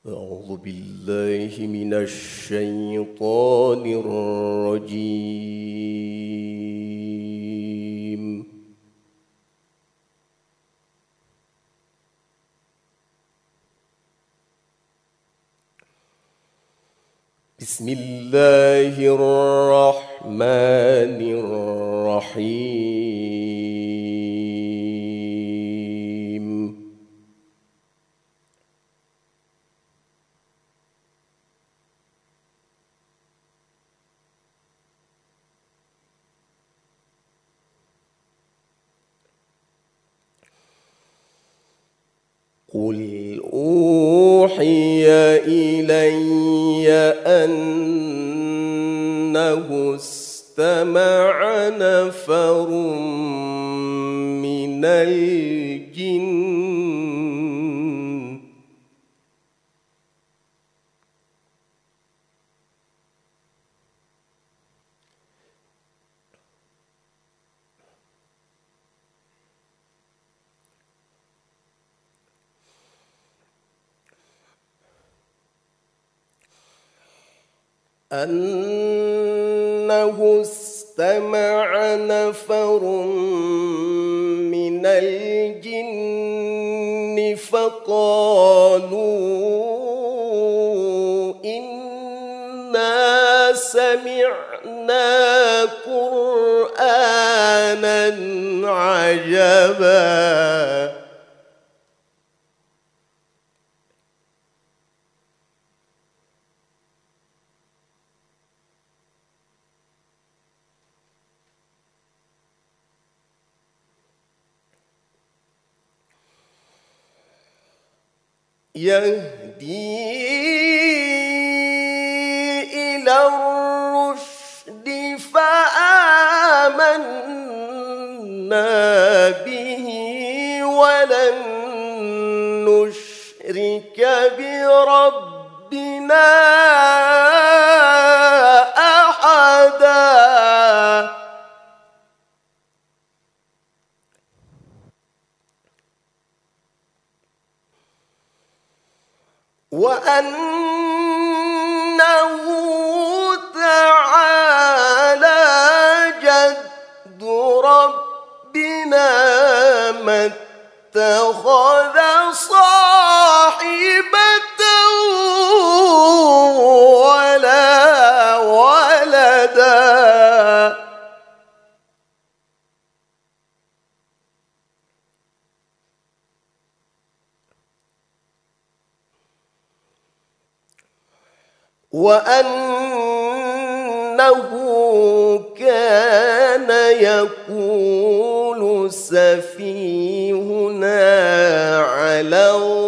أعوذ بالله من الشيطان الرجيم. بسم الله الرحمن الرحيم. قل أوحي إلي أنه استمع نفر من الجن فقالوا إنا سمعنا قرآنا عجبا يهدي إلى الرشد فآمنا به ولن نشرك بربنا أحدا وأنه تعالى جد ربنا ما اتخذ صاحبة ولا ولدا وأنه كان يقول سفيهنا على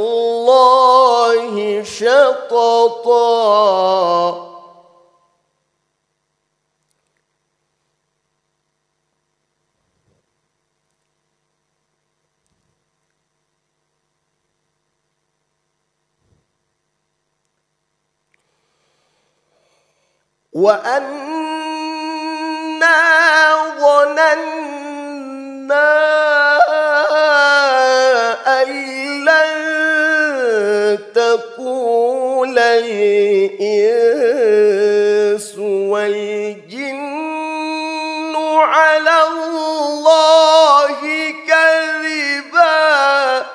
الله شططا وأنا ظننا أن لن تقول الإنس والجن على الله كذبا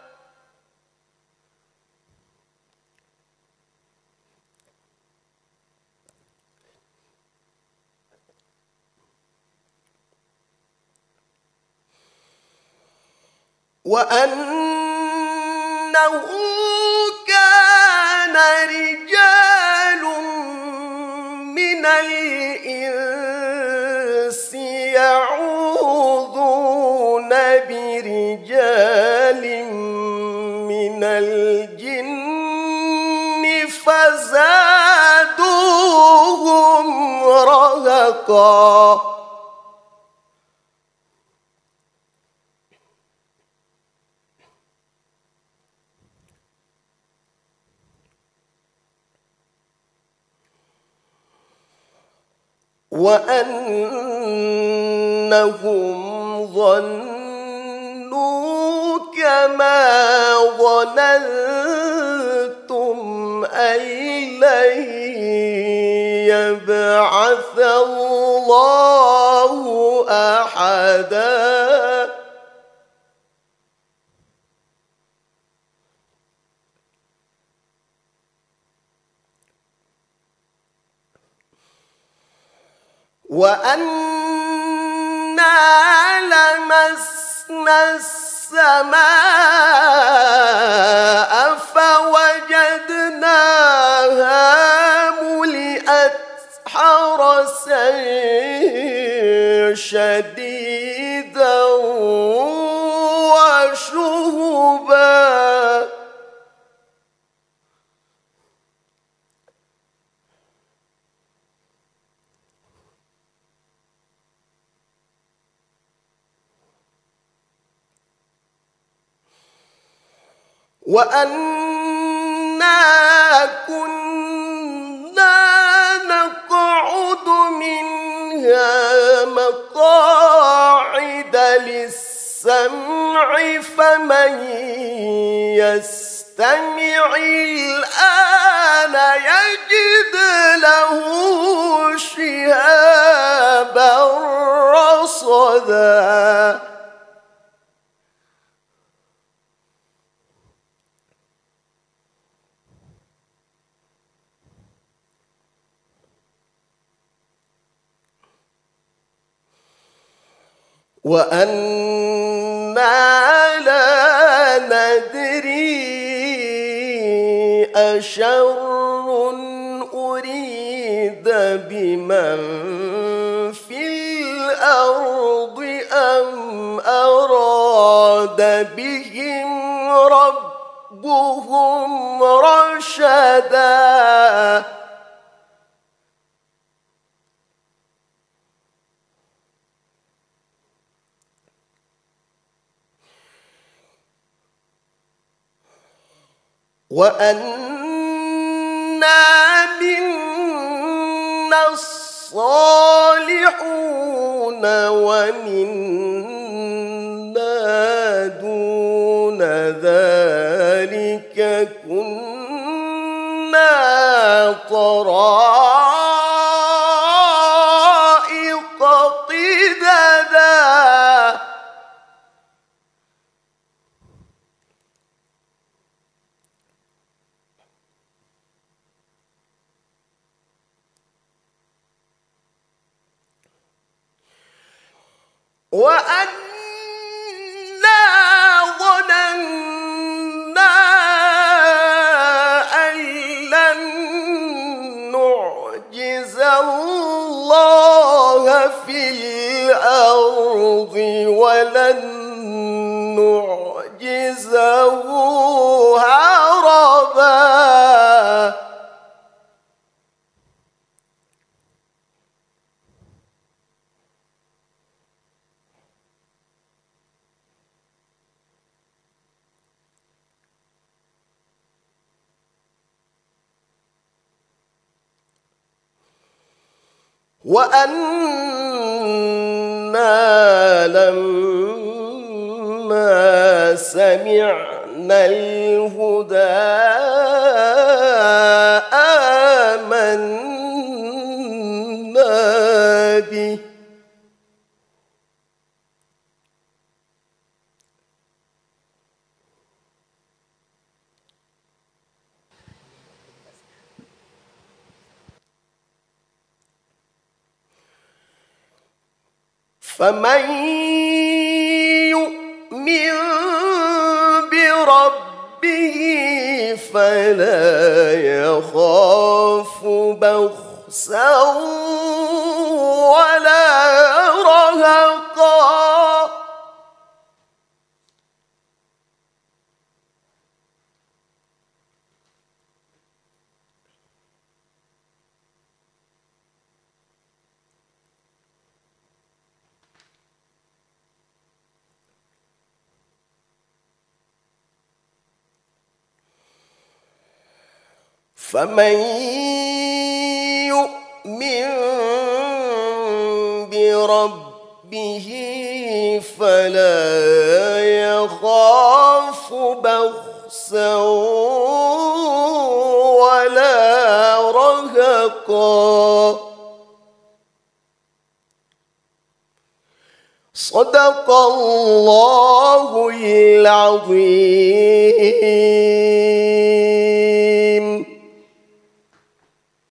وأنه كان رجال من الإنس يعوذون برجال من الجن فزادوهم رهقا وأنهم ظنوا كما ظننتم أن لن يبعث الله أحدا وأنا لمسنا السماء فوجدناها ملئت حرسا شديدا وشهبا وأنا كنا نقعد منها مقاعد للسمع فمن يستمع الآن يجد له شهابا رصدا وأنا لا ندري أشر أريد بمن في الأرض أم أراد بهم ربهم رشدا وأنا منا الصالحون ومنا دون ذلك كنا طرائق قددا وأنا ظننا أن لن نعجز الله في الأرض ولن نعجزه هربا وأنا لما سمعنا الهدى آمنا به فمن يؤمن بربه فلا يخاف بخسا ولا رهقا فمن يؤمن بربه فلا يخاف بخسا ولا مرفقا صدق الله العظيم.